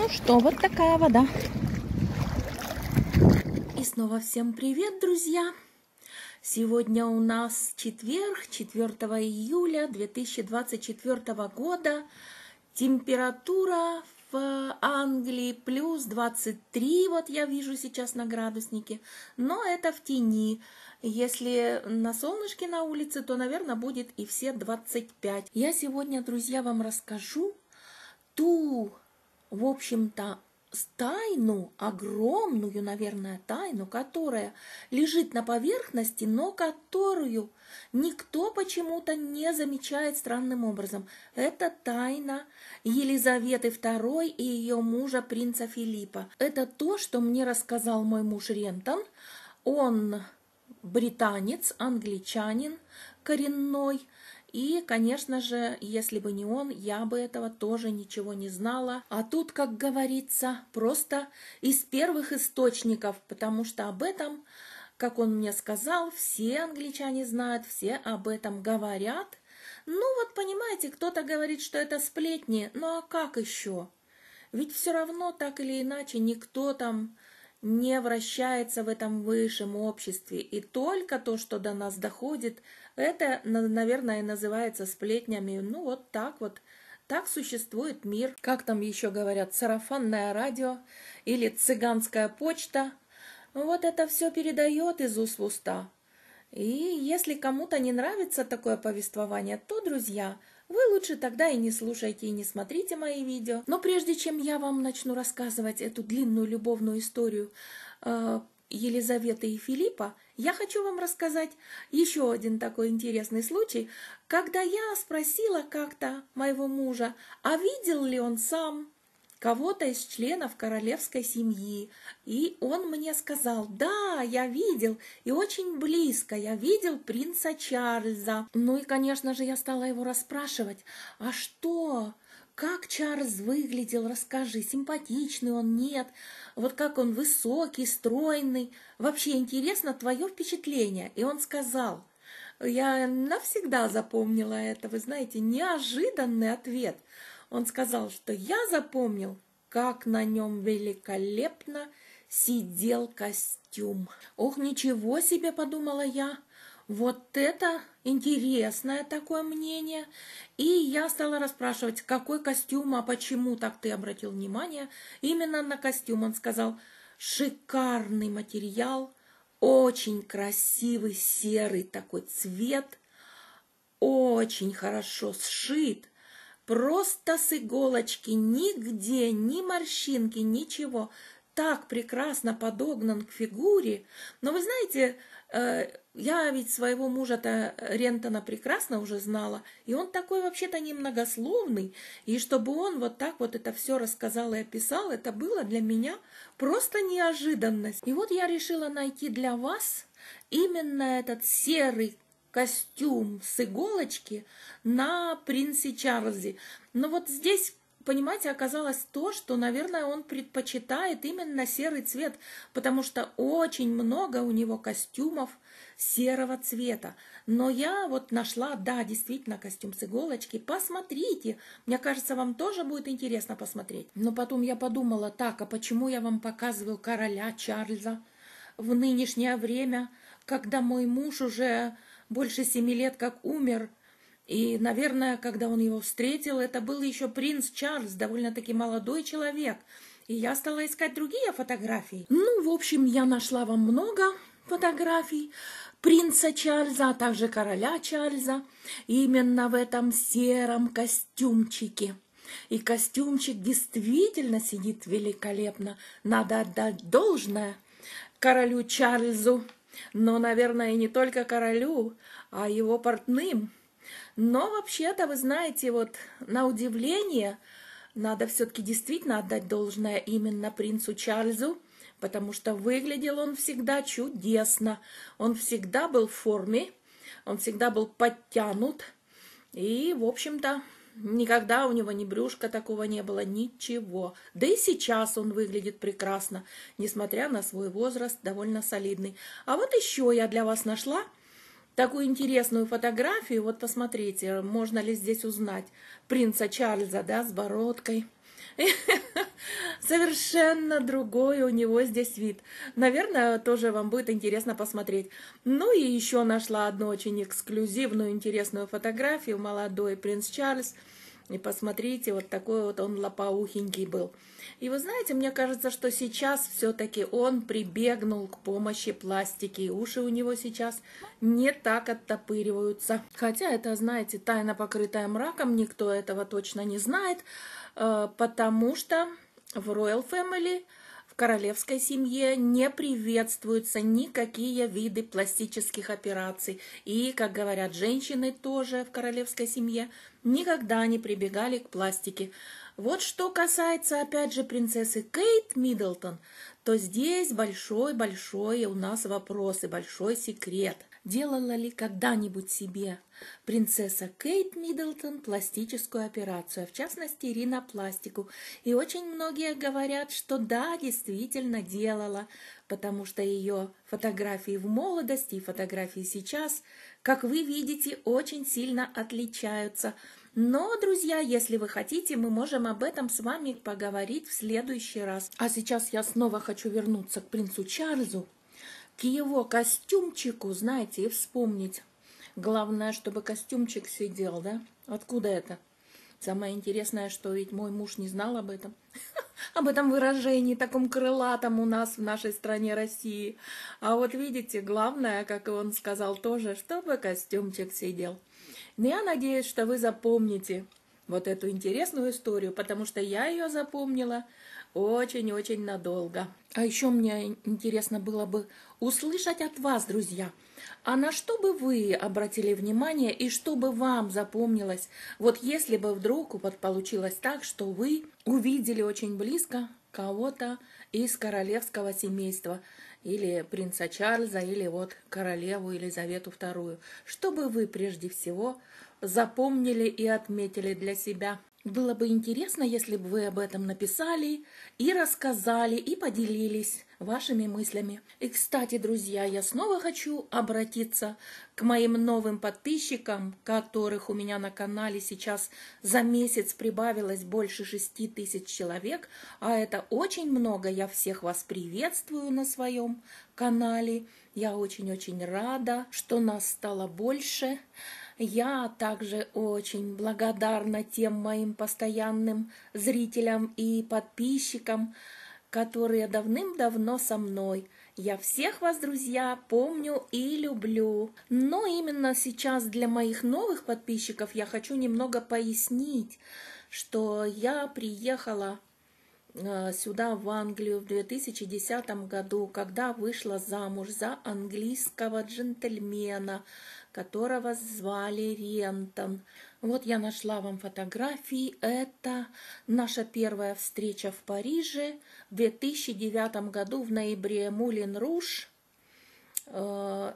Ну что, вот такая вода. И снова всем привет, друзья! Сегодня у нас четверг, 4 июля 2024 года. Температура в Англии плюс 23, вот я вижу сейчас на градуснике, но это в тени. Если на солнышке на улице, то, наверное, будет и все 25. Я сегодня, друзья, вам расскажу в общем-то, тайну, огромную, наверное, тайну, которая лежит на поверхности, но которую никто почему-то не замечает странным образом. Это тайна Елизаветы II и ее мужа, принца Филиппа. Это то, что мне рассказал мой муж Рентон. Он британец, англичанин коренной. И, конечно же, если бы не он, я бы этого тоже ничего не знала. А тут, как говорится, просто из первых источников, потому что об этом, как он мне сказал, все англичане знают, все об этом говорят. Ну вот, понимаете, кто-то говорит, что это сплетни, ну а как еще? Ведь все равно, так или иначе, никто там не вращается в этом высшем обществе. И только то, что до нас доходит, это, наверное, называется сплетнями. Ну вот так существует мир. Как там еще говорят, сарафанное радио или цыганская почта. Вот это все передает из уст в уста. И если кому-то не нравится такое повествование, то, друзья, вы лучше тогда и не слушайте, и не смотрите мои видео. Но прежде чем я вам начну рассказывать эту длинную любовную историю Елизаветы и Филиппа, я хочу вам рассказать еще один такой интересный случай, когда я спросила как-то моего мужа, а видел ли он сам кого-то из членов королевской семьи. И он мне сказал: да, я видел, и очень близко я видел принца Чарльза. Ну и, конечно же, я стала его расспрашивать: а что, как Чарльз выглядел, расскажи, симпатичный он, нет, вот как он высокий, стройный, вообще интересно твое впечатление. И он сказал, я навсегда запомнила это, вы знаете, неожиданный ответ. Он сказал, что я запомнил, как на нем великолепно сидел костюм. Ох, ничего себе, подумала я, вот это интересное такое мнение. И я стала расспрашивать, какой костюм, а почему так ты обратил внимание именно на костюм. Он сказал, шикарный материал, очень красивый серый такой цвет, очень хорошо сшит. Просто с иголочки, нигде, ни морщинки, ничего. Так прекрасно подогнан к фигуре. Но вы знаете, я ведь своего мужа-то Рентона прекрасно уже знала. И он такой вообще-то немногословный. И чтобы он вот так вот это все рассказал и описал, это было для меня просто неожиданность. И вот я решила найти для вас именно этот серый костюм с иголочки на принце Чарльзе. Но вот здесь, понимаете, оказалось то, что, наверное, он предпочитает именно серый цвет, потому что очень много у него костюмов серого цвета. Но я вот нашла, да, действительно, костюм с иголочки. Посмотрите, мне кажется, вам тоже будет интересно посмотреть. Но потом я подумала, так, а почему я вам показываю короля Чарльза в нынешнее время, когда мой муж уже больше 7 лет как умер, и, наверное, когда он его встретил, это был еще принц Чарльз, довольно-таки молодой человек. И я стала искать другие фотографии. Ну, в общем, я нашла вам много фотографий принца Чарльза, а также короля Чарльза, именно в этом сером костюмчике. И костюмчик действительно сидит великолепно. Надо отдать должное королю Чарльзу. Но, наверное, и не только королю, а его портным. Но вообще-то, вы знаете, вот на удивление, надо все-таки действительно отдать должное именно принцу Чарльзу, потому что выглядел он всегда чудесно. Он всегда был в форме, он всегда был подтянут. И, в общем-то, никогда у него ни брюшка такого не было, ничего. Да и сейчас он выглядит прекрасно, несмотря на свой возраст, довольно солидный. А вот еще я для вас нашла такую интересную фотографию. Вот посмотрите, можно ли здесь узнать принца Чарльза, да, с бородкой. Совершенно другой у него здесь вид. Наверное, тоже вам будет интересно посмотреть. Ну и еще нашла одну очень эксклюзивную, интересную фотографию. Молодой принц Чарльз. И посмотрите, вот такой вот он лопоухенький был. И вы знаете, мне кажется, что сейчас все-таки он прибегнул к помощи пластики. Уши у него сейчас не так оттопыриваются. Хотя это, знаете, тайна, покрытая мраком, никто этого точно не знает, потому что в Royal Family, в королевской семье, не приветствуются никакие виды пластических операций. И, как говорят женщины тоже в королевской семье, никогда не прибегали к пластике. Вот что касается, опять же, принцессы Кейт Миддлтон, то здесь большой-большой у нас вопрос и большой секрет. Делала ли когда-нибудь себе принцесса Кейт Миддлтон пластическую операцию, в частности ринопластику? И очень многие говорят, что да, действительно делала, потому что ее фотографии в молодости и фотографии сейчас, как вы видите, очень сильно отличаются. Но, друзья, если вы хотите, мы можем об этом с вами поговорить в следующий раз. А сейчас я снова хочу вернуться к принцу Чарльзу, к его костюмчику, знаете, и вспомнить. Главное, чтобы костюмчик сидел, да? Откуда это? Самое интересное, что ведь мой муж не знал об этом. Об этом выражении, таком крылатом у нас в нашей стране России. А вот видите, главное, как он сказал тоже, чтобы костюмчик сидел. Но я надеюсь, что вы запомните вот эту интересную историю, потому что я ее запомнила очень-очень надолго. А еще мне интересно было бы услышать от вас, друзья, а на что бы вы обратили внимание и что бы вам запомнилось, вот если бы вдруг вот получилось так, что вы увидели очень близко кого-то из королевского семейства, или принца Чарльза, или вот королеву Елизавету II. Что бы вы прежде всего запомнили и отметили для себя? Было бы интересно, если бы вы об этом написали и рассказали, и поделились вашими мыслями. И, кстати, друзья, я снова хочу обратиться к моим новым подписчикам, которых у меня на канале сейчас за месяц прибавилось больше 6000 человек, а это очень много. Я всех вас приветствую на своем канале. Я очень-очень рада, что нас стало больше. Я также очень благодарна тем моим постоянным зрителям и подписчикам, которые давным-давно со мной. Я всех вас, друзья, помню и люблю. Но именно сейчас для моих новых подписчиков я хочу немного пояснить, что я приехала сюда, в Англию, в 2010 году, когда вышла замуж за английского джентльмена, которого звали Рентон. Вот я нашла вам фотографии. Это наша первая встреча в Париже в 2009 году в ноябре, Мулен Руж. Да,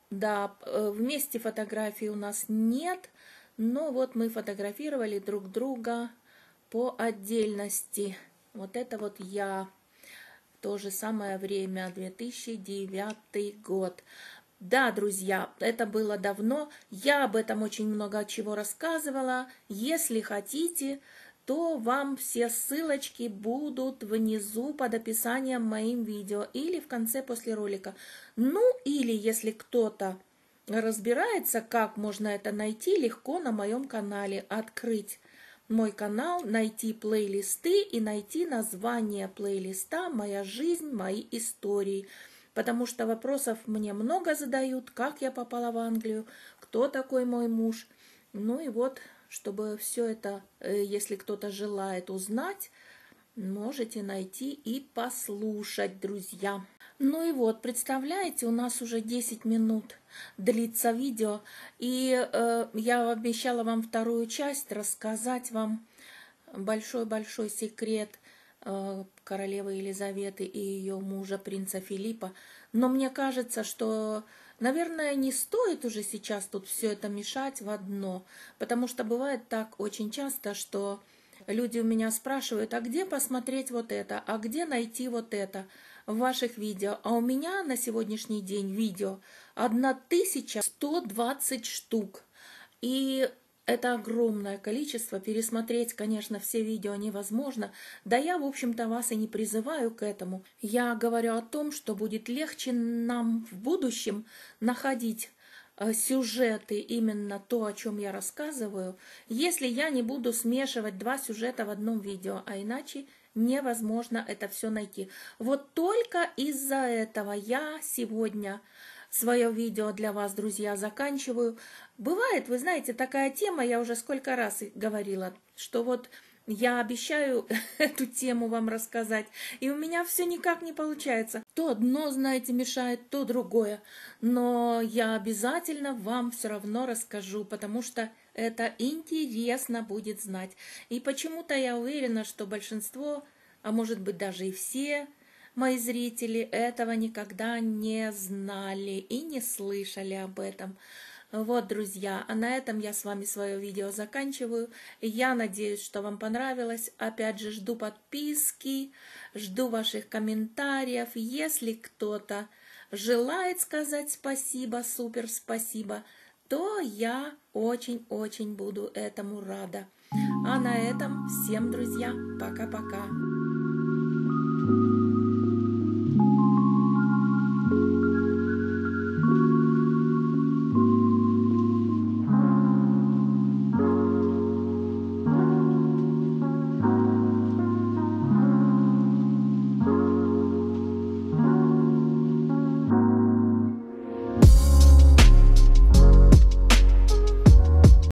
вместе фотографий у нас нет, но вот мы фотографировали друг друга по отдельности. Вот это вот я. В то же самое время, 2009 год. Да, друзья, это было давно. Я об этом очень много чего рассказывала. Если хотите, то вам все ссылочки будут внизу под описанием моим видео или в конце после ролика. Ну, или если кто-то разбирается, как можно это найти, легко на моем канале открыть мой канал, найти плейлисты и найти название плейлиста «Моя жизнь, мои истории». Потому что вопросов мне много задают, как я попала в Англию, кто такой мой муж. Ну и вот, чтобы все это, если кто-то желает узнать, можете найти и послушать, друзья. Ну и вот, представляете, у нас уже 10 минут длится видео, и я обещала вам вторую часть рассказать вам большой-большой секрет королевы Елизаветы и ее мужа, принца Филиппа. Но мне кажется, что, наверное, не стоит уже сейчас тут все это мешать в одно, потому что бывает так очень часто, что люди у меня спрашивают, а где посмотреть вот это, а где найти вот это в ваших видео. А у меня на сегодняшний день видео 1120 штук. И Это огромное количество, пересмотреть, конечно, все видео невозможно, да я, в общем-то, вас и не призываю к этому. Я говорю о том, что будет легче нам в будущем находить сюжеты, именно то, о чем я рассказываю, если я не буду смешивать два сюжета в одном видео, а иначе невозможно это все найти. Вот только из-за этого я сегодня свое видео для вас, друзья, заканчиваю. Бывает, вы знаете, такая тема, я уже сколько раз говорила, что вот я обещаю эту тему вам рассказать, и у меня все никак не получается. То одно, знаете, мешает, то другое. Но я обязательно вам все равно расскажу, потому что это интересно будет знать. И почему-то я уверена, что большинство, а может быть даже и все мои зрители этого никогда не знали и не слышали об этом. Вот, друзья, а на этом я с вами свое видео заканчиваю. Я надеюсь, что вам понравилось. Опять же, жду подписки, жду ваших комментариев. Если кто-то желает сказать спасибо, супер спасибо, то я очень-очень буду этому рада. А на этом всем, друзья, пока-пока.